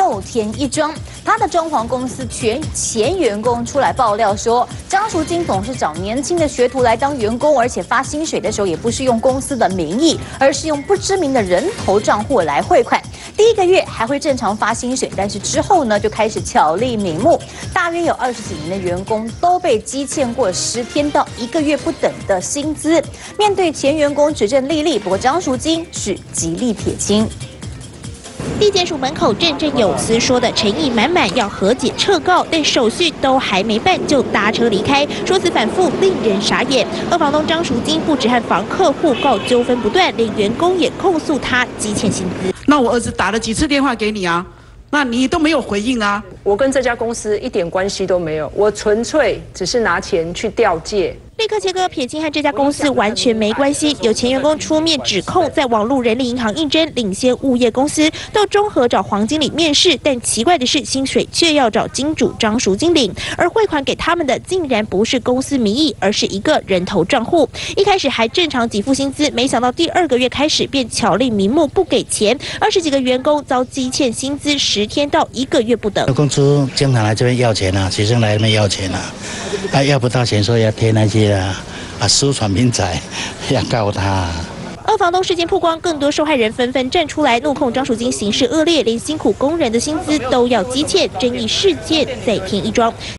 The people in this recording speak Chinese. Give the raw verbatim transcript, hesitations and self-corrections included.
又添一桩。他的装潢公司全前员工出来爆料说，张淑金董事长年轻的学徒来当员工，而且发薪水的时候也不是用公司的名义，而是用不知名的人头账户来汇款。第一个月还会正常发薪水，但是之后呢就开始巧立名目，大约有二十几名的员工都被积欠过十天到一个月不等的薪资。面对前员工指证历历，不过张淑金是极力撇清。 地检署门口振振有词说的诚意满满要和解撤告，但手续都还没办就搭车离开，说辞反复令人傻眼。二房东张淑金不止和房客互告纠纷不断，连员工也控诉他积欠薪资。 那我儿子打了几次电话给你啊？那你都没有回应啊？ 我跟这家公司一点关系都没有，我纯粹只是拿钱去调借。 立刻切割，撇清和这家公司完全没关系。有前员工出面指控，在网络人力银行应征领先物业公司，到中和找黄经理面试，但奇怪的是，薪水却要找金主张淑金领，而汇款给他们的竟然不是公司名义，而是一个人头账户。一开始还正常给付薪资，没想到第二个月开始便巧立名目不给钱，二十几个员工遭积欠薪资十天到一个月不等。 公司经常来这边要钱啊，学生来这边要钱啊，他要不到钱，说要贴那些。啊，啊，私闯民宅，要告他。 二房东事件曝光，更多受害人纷纷站出来怒控张淑金行事恶劣，连辛苦工人的薪资都要积欠，争议事件再添一桩。